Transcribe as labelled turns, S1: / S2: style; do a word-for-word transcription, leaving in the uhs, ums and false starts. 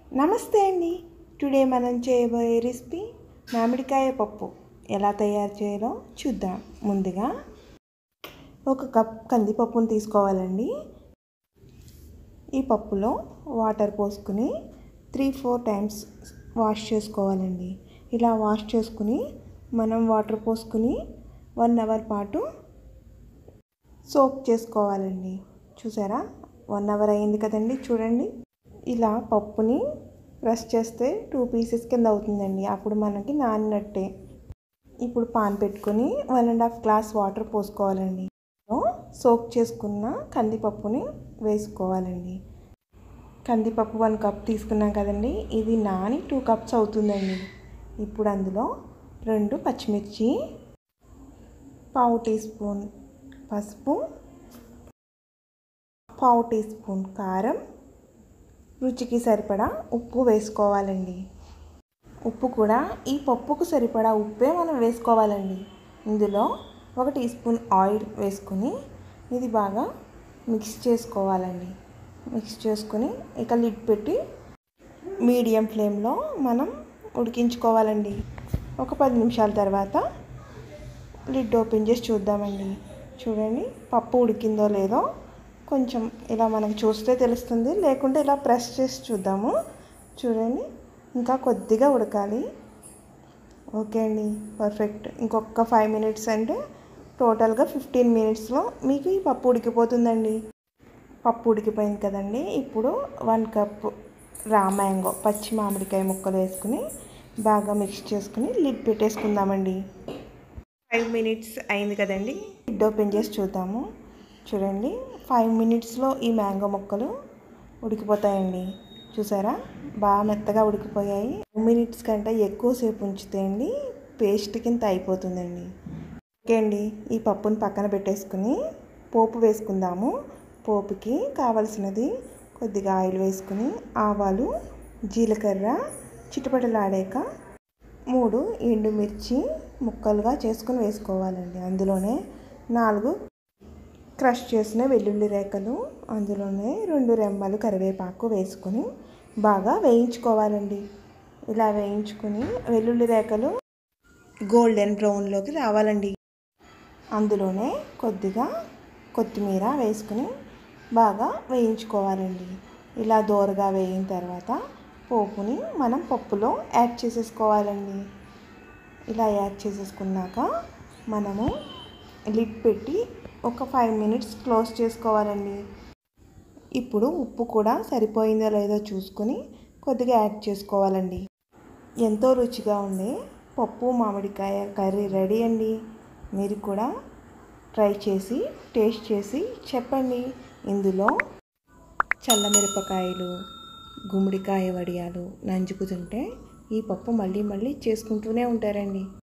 S1: నమస్తే అండి. టుడే మనం చేయబోయే రెసిపీ మామిడికాయ పప్పు. ఎలా తయారు చేయాలో చూద్దాం. ముందుగా ఒక కప్ కందిపప్పును తీసుకోవాలండి. ఈ పప్పులో వాటర్ పోసుకుని త్రీ ఫోర్ టైమ్స్ వాష్ చేసుకోవాలండి. ఇలా వాష్ చేసుకుని మనం వాటర్ పోసుకుని వన్ అవర్ పాటు సోక్ చేసుకోవాలండి. చూసారా, వన్ అవర్ అయింది కదండి. చూడండి, ఇలా పప్పుని ప్రెస్ చేస్తే టూ పీసెస్ కింద అవుతుందండి. అప్పుడు మనకి నానినట్టే. ఇప్పుడు పాన్ పెట్టుకొని one and half glass water పోసుకోవాలండి. సోక్ చేసుకున్న కందిపప్పుని వేసుకోవాలండి. కందిపప్పు వన్ కప్ తీసుకున్నాం కదండి, ఇది నాని టూ కప్స్ అవుతుందండి. ఇప్పుడు అందులో రెండు పచ్చిమిర్చి, పావు టీ స్పూన్ పసుపు, పావు టీ స్పూన్ కారం, రుచికి సరిపడా ఉప్పు వేసుకోవాలండి. ఉప్పు కూడా ఈ పప్పుకు సరిపడా ఉప్పే మనం వేసుకోవాలండి. ఇందులో ఒక టీ స్పూన్ ఆయిల్ వేసుకుని ఇది బాగా మిక్స్ చేసుకోవాలండి. మిక్స్ చేసుకుని ఇక లిడ్ పెట్టి మీడియం ఫ్లేమ్లో మనం ఉడికించుకోవాలండి. ఒక పది నిమిషాల తర్వాత లిడ్ ఓపెన్ చేసి చూద్దామండి. చూడండి, పప్పు ఉడికిందో లేదో కొంచెం ఇలా మనకు చూస్తే తెలుస్తుంది, లేకుంటే ఇలా ప్రెస్ చేసి చూద్దాము. చూడండి, ఇంకా కొద్దిగా ఉడకాలి. ఓకే అండి, పర్ఫెక్ట్. ఇంకొక ఫైవ్ మినిట్స్ అంటే టోటల్గా ఫిఫ్టీన్ మినిట్స్లో మీకు ఈ పప్పు ఉడికిపోతుందండి. పప్పు ఉడికిపోయింది కదండి. ఇప్పుడు వన్ కప్ రా మ్యాంగో పచ్చి మామిడికాయ ముక్కలు వేసుకుని బాగా మిక్స్ చేసుకుని లిడ్ పెట్టేసుకుందామండి. ఫైవ్ మినిట్స్ అయింది కదండి. లిడ్ ఓపెన్ చేసి చూద్దాము. చూడండి, ఫైవ్ మినిట్స్లో ఈ మ్యాంగో ముక్కలు ఉడికిపోతాయండి. చూసారా, బాగా మెత్తగా ఉడికిపోయాయి. టూ మినిట్స్ కంటే ఎక్కువసేపు ఉంచితే అండి పేస్ట్ కింద అయిపోతుందండి. ఓకే అండి, ఈ పప్పుని పక్కన పెట్టేసుకుని పోపు వేసుకుందాము. పోపుకి కావలసినది కొద్దిగా ఆయిల్ వేసుకుని ఆవాలు, జీలకర్ర చిటపటలాడాక మూడు ఎండుమిర్చి ముక్కలుగా చేసుకుని వేసుకోవాలండి. అందులోనే నాలుగు క్రష్ చేసిన వెల్లుల్లి రేఖలు, అందులోనే రెండు రెమ్మలు కరివేపాకు వేసుకొని బాగా వేయించుకోవాలండి. ఇలా వేయించుకొని వెల్లుల్లి రేఖలు గోల్డెన్ బ్రౌన్లోకి రావాలండి. అందులోనే కొద్దిగా కొత్తిమీర వేసుకుని బాగా వేయించుకోవాలండి. ఇలా దోరగా వేయిన తర్వాత పోపుని మనం పప్పులో యాడ్ చేసేసుకోవాలండి. ఇలా యాడ్ చేసేసుకున్నాక మనము లిడ్ పెట్టి ఒక ఫైవ్ మినిట్స్ క్లోజ్ చేసుకోవాలండి. ఇప్పుడు ఉప్పు కూడా సరిపోయిందో లేదో చూసుకొని కొద్దిగా యాడ్ చేసుకోవాలండి. ఎంతో రుచిగా ఉండే పప్పు మామిడికాయ కర్రీ రెడీ అండి. మీరు కూడా ట్రై చేసి టేస్ట్ చేసి చెప్పండి. ఇందులో చల్లమిరపకాయలు, గుమ్మడికాయ వడియాలు నంజుకుతుంటే ఈ పప్పు మళ్ళీ మళ్ళీ చేసుకుంటూనే ఉంటారండి.